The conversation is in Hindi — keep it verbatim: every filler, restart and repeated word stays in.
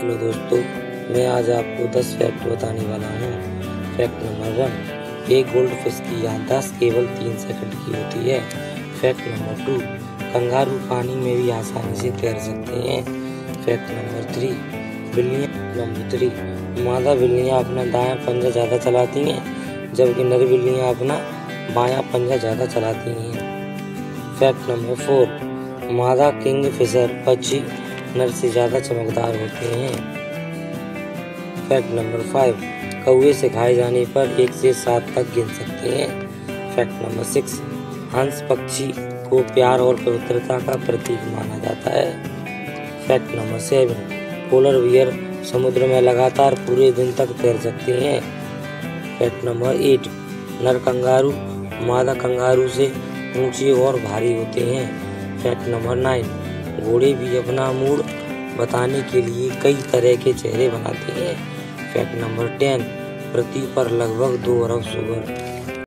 हेलो दोस्तों, मैं आज आपको दस फैक्ट बताने वाला हूँ। फैक्ट नंबर वन, एक गोल्ड फिश की याददाश्त केवल तीन सेकंड की होती है। फैक्ट नंबर टू, कंगारू पानी में भी आसानी से तैर सकते हैं। फैक्ट नंबर थ्री, बिल्लियाँ नंबर थ्री मादा बिल्लियाँ अपना दायां पंजा ज़्यादा चलाती हैं, जबकि नर बिल्लियाँ अपना बायां पंजा ज़्यादा चलाती हैं। फैक्ट नंबर फोर, मादा किंग फिशर पक्षी नर से ज़्यादा चमकदार होते हैं। फैक्ट नंबर फाइव, कौवे से खाए जाने पर एक से सात तक गिन सकते हैं। फैक्ट नंबर सिक्स, हंस पक्षी को प्यार और पवित्रता का प्रतीक माना जाता है। Fact number seven, polar bear समुद्र में लगातार पूरे दिन तक तैर सकते हैं। फैक्ट नंबर एट, नर कंगारू मादा कंगारू से ऊंचे और भारी होते हैं। फैक्ट नंबर नाइन, घोड़े भी अपना मूड बताने के लिए कई तरह के चेहरे बनाते हैं। फैक्ट नंबर टेन, पृथ्वी पर लगभग दो अरब सुअर